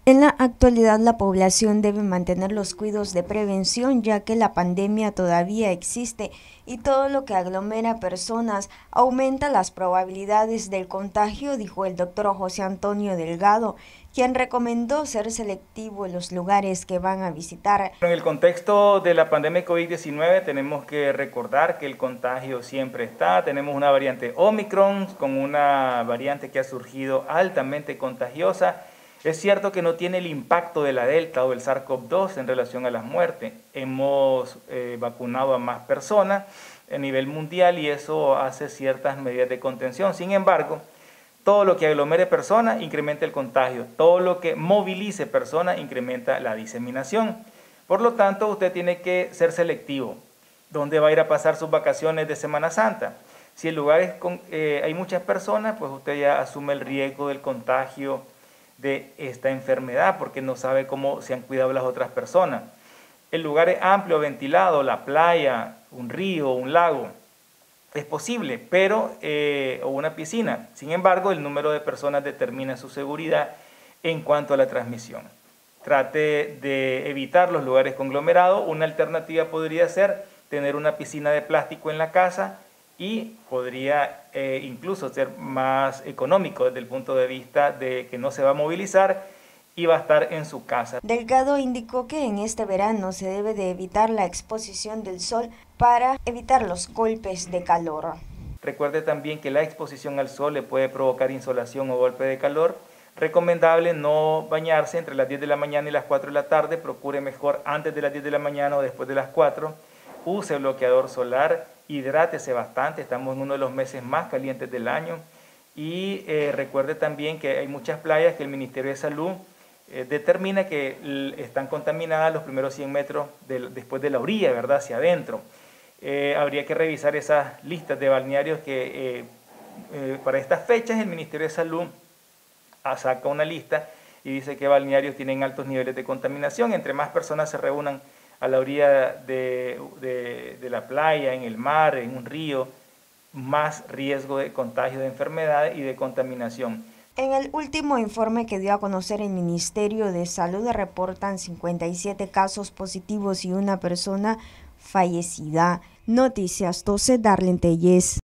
En la actualidad, la población debe mantener los cuidados de prevención, ya que la pandemia todavía existe y todo lo que aglomera personas aumenta las probabilidades del contagio, dijo el doctor José Antonio Delgado, quien recomendó ser selectivo en los lugares que van a visitar. En el contexto de la pandemia COVID-19 tenemos que recordar que el contagio siempre está. Tenemos una variante Omicron con una variante que ha surgido altamente contagiosa. Es cierto que no tiene el impacto de la Delta o del SARS-CoV-2 en relación a las muertes. Hemos vacunado a más personas a nivel mundial y eso hace ciertas medidas de contención. Sin embargo, todo lo que aglomere personas incrementa el contagio. Todo lo que movilice personas incrementa la diseminación. Por lo tanto, usted tiene que ser selectivo. ¿Dónde va a ir a pasar sus vacaciones de Semana Santa? Si en lugares hay muchas personas, pues usted ya asume el riesgo del contagio de esta enfermedad porque no sabe cómo se han cuidado las otras personas. El lugar es amplio, ventilado, la playa, un río, un lago, es posible, pero o una piscina. Sin embargo, el número de personas determina su seguridad en cuanto a la transmisión. Trate de evitar los lugares conglomerados. Una alternativa podría ser tener una piscina de plástico en la casa y podría incluso ser más económico desde el punto de vista de que no se va a movilizar y va a estar en su casa. Delgado indicó que en este verano se debe de evitar la exposición del sol para evitar los golpes de calor. Recuerde también que la exposición al sol le puede provocar insolación o golpe de calor. Recomendable no bañarse entre las 10 de la mañana y las 4 de la tarde. Procure mejor antes de las 10 de la mañana o después de las 4. Use bloqueador solar, hidrátese bastante, estamos en uno de los meses más calientes del año. Y recuerde también que hay muchas playas que el Ministerio de Salud determina que están contaminadas los primeros 100 metros después de la orilla, ¿verdad? Hacia adentro. Habría que revisar esas listas de balnearios que para estas fechas el Ministerio de Salud saca una lista y dice que balnearios tienen altos niveles de contaminación. Entre más personas se reúnan a la orilla de la playa, en el mar, en un río, más riesgo de contagio de enfermedades y de contaminación. En el último informe que dio a conocer el Ministerio de Salud reportan 57 casos positivos y una persona fallecida. Noticias 12, Darlene Telles.